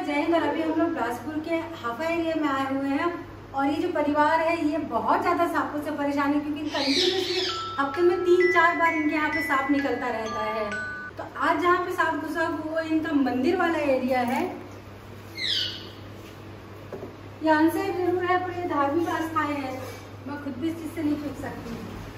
नमस्कार, जय हिंद। और अभी हम लोग बिलासपुर के हाफा एरिया में आए हुए हैं और ये जो परिवार है ये बहुत ज़्यादा सांपों से परेशान है क्योंकि कंटिन्यूसली हफ्ते में 3-4 बार इनके यहाँ पे सांप निकलता रहता है। तो आज जहाँ पे सांप घुसा वो इनका मंदिर वाला एरिया है। ये अनसेफ जरूर है पर ये धार्मिक आस्थाएं हैं, मैं खुद भी इस चीज़ से नहीं पूछ सकती।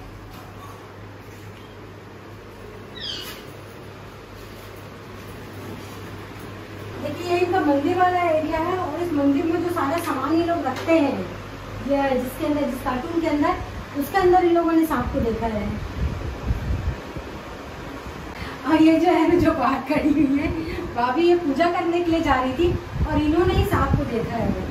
देखिए ये इनका मंदिर वाला एरिया है और इस मंदिर में जो सारा सामान ये लोग रखते हैं, ये जिसके अंदर जिस कार्टून के अंदर, उसके अंदर इन लोगों ने सांप को देखा है। और ये जो है जो बाहर खड़ी हुई है भाभी, ये पूजा करने के लिए जा रही थी और इन्होंने ही सांप को देखा है।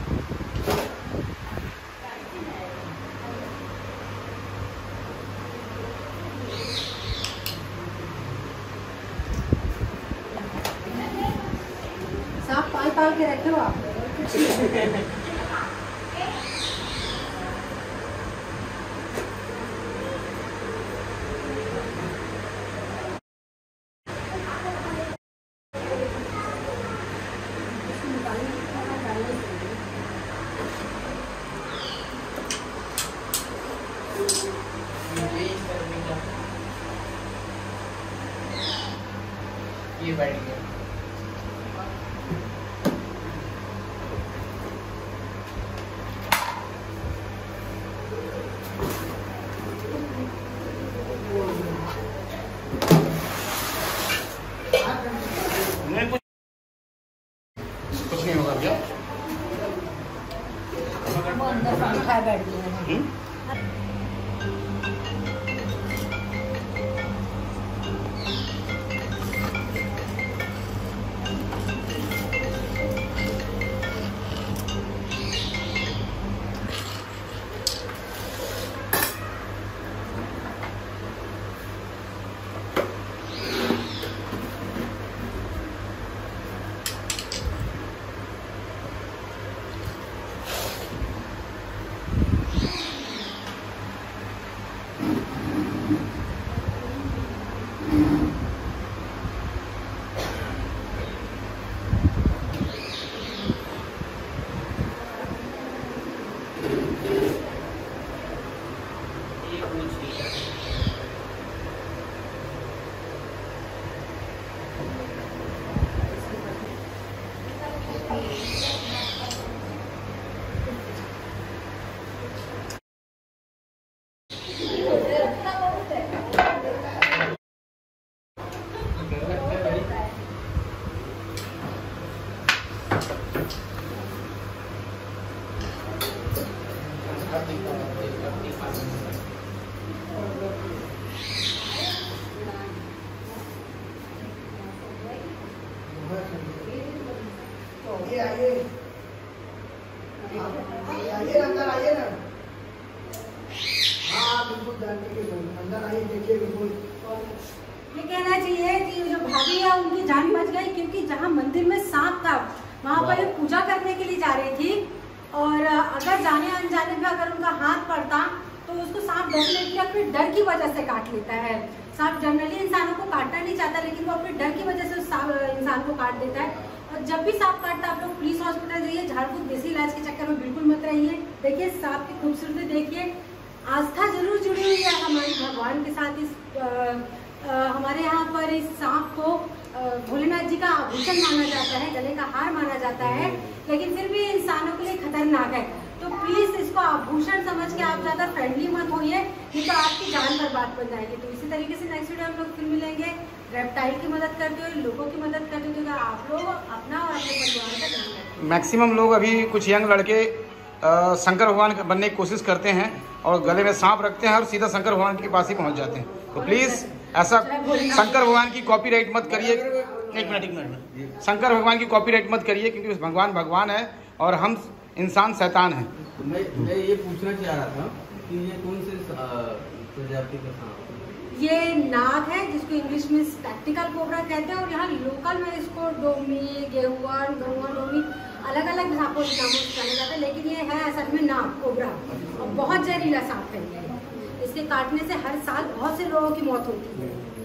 सांप पाल पाल के रखे हो आप? ये बैठ गया। कुछ नहीं होगा क्या? वो अंदर खाए बैठ गए हैं। आइए अंदर आइए ना। हाँ बिल्कुल जानते के अंदर आइए, देखिए बिल्कुल। ये कहना चाहिए कि जो भाभी है उनकी जान बच गई क्योंकि जहाँ मंदिर में सांप था वहाँ पर ये पूजा करने के लिए जा रही थी और अगर जाने अनजाने में अगर उनका हाथ पड़ता तो उसको सांप डेफिनेटली अपने डर की वजह से काट लेता है। सांप जनरली इंसानों को काटना नहीं चाहता लेकिन वो अपने डर की वजह से उस इंसान को काट देता है। और जब भी सांप काटता है आप लोग पुलिस हॉस्पिटल जाइए, झाड़ फूक देसी इलाज के चक्कर में बिल्कुल मत रहिए। देखिए सांप की खूबसूरती देखिए, आस्था जरूर जुड़ी हुई है हमारे भगवान के साथ। इस हमारे यहाँ पर इस सांप को भोलेनाथ जी का आभूषण माना जाता है, गले का हार माना जाता है, लेकिन फिर भी इंसानों के लिए खतरनाक है। तो प्लीज इसको आभूषण समझ के आप ज्यादा फ्रेंडली मत होइए, नहीं तो आपकी जान बर्बाद बन जाएगी। तो इसी तरीके से नेक्स्ट वीडियो हम लोग फिर मिलेंगे रेप्टाइल की मदद करते हुए, लोगों की मदद करते हुए। आप लोग अपना और अपने परिवार का ध्यान रखें। मैक्सिमम लोग अभी कुछ यंग लड़के शंकर भगवान बनने की कोशिश करते हैं और गले में सांप रखते हैं और सीधा शंकर भगवान के पास ही पहुंच जाते हैं। तो प्लीज ऐसा शंकर भगवान की कॉपीराइट मत करिए। एक मिनट शंकर भगवान की कॉपीराइट मत करिए क्योंकि भगवान भगवान है और हम इंसान शैतान हैं। तो मैं ये पूछना चाह रहा था कि ये कौन से प्रजाति का सांप? ये नाग है जिसको इंग्लिश में स्पेक्टिकल कोबरा कहते हैं और यहाँ लोकल में इसको डोमी, गेहुआन, गरुआ डोमी अलग अलग सांपों के नामों से जाना जाता है, लेकिन ये है असल में नाग कोबरा और बहुत जहरीला सांप है। इसके काटने से हर साल बहुत से लोगों की मौत होती है।